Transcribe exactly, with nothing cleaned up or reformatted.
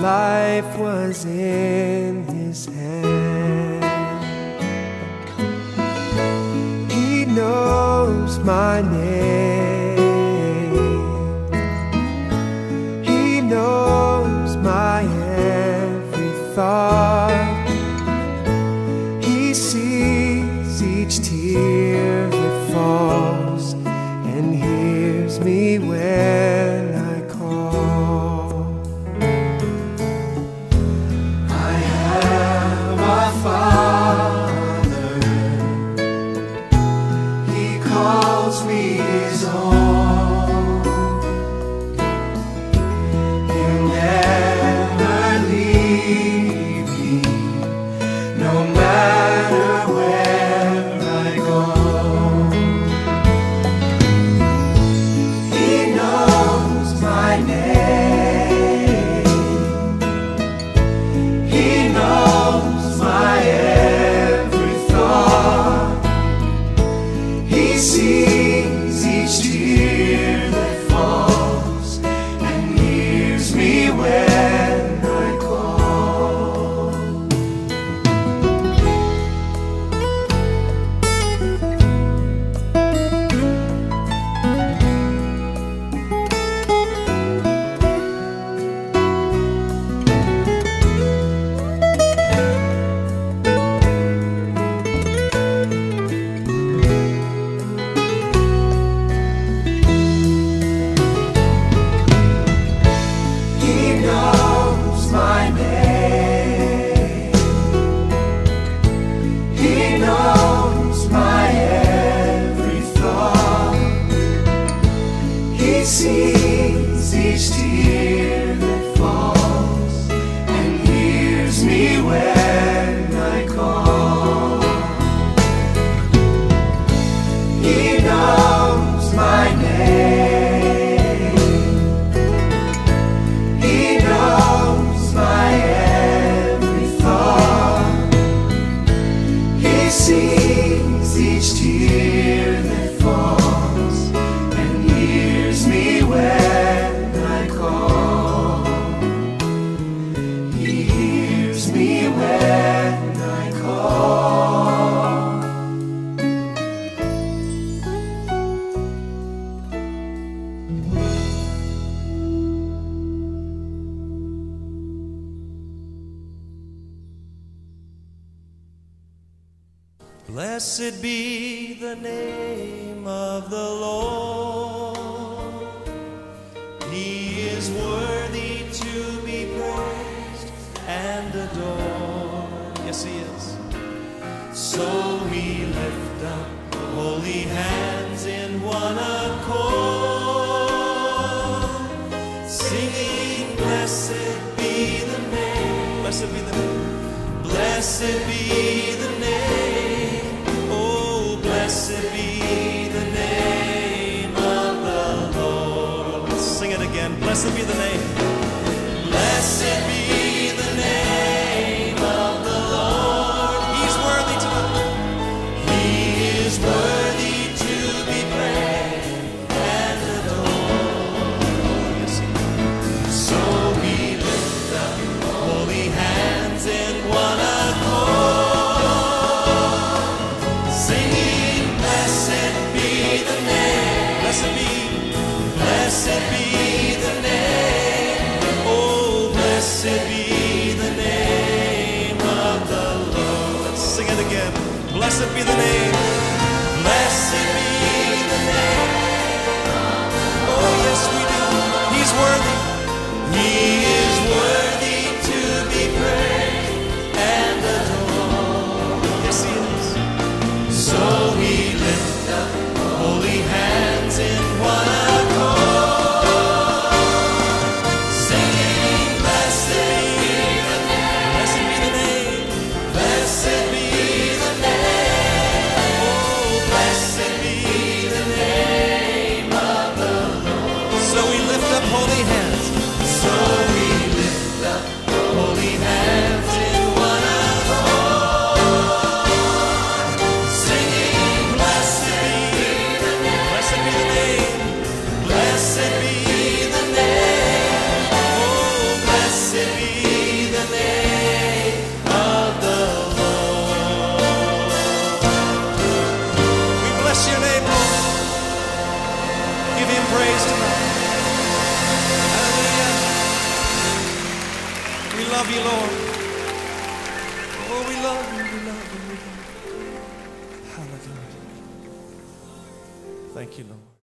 life was in His hand. He knows my name. He knows my every thought. He sees each tear that falls and hears me when I call. I have a Father. He calls me His own. He'll never leave me, no matter where I go. He knows my name. He knows my every thought. He sees each tear that falls and hears me when I call. He knows my name. He knows my every thought. He sees each tear that falls and hears me when I call. He knows my name. He knows my every thought. He sees each tear that falls and hears me when I call. He hears me when I call. Blessed be the name of the Lord. He is worthy to be praised and adored. Yes, He is. So we lift up holy hands in one accord, singing, blessed be the name. Blessed be the name. Blessed be the name. Oh, blessed be the name of the Lord. Let's sing it again. Blessed be the name. Blessed be the name of the Lord. He's worthy to He is worthy to be praised and adored. Yes, He is. So we lift up holy hands in one accord, singing, blessed be the name. Blessed be, blessed be the name. Oh, blessed be the name of the Lord. Let's sing it again. Blessed be the name. Blessed be the name. Oh, yes, we do. He's worthy. He is worthy to be praised and adored. Yes, He is. So we lift up holy hands in one accord, singing, blessed be the name. Blessed be the name. Blessed be the name. Oh, blessed be love you, Lord. Oh, we love you, we love you, we love you. Hallelujah. Thank you, Lord.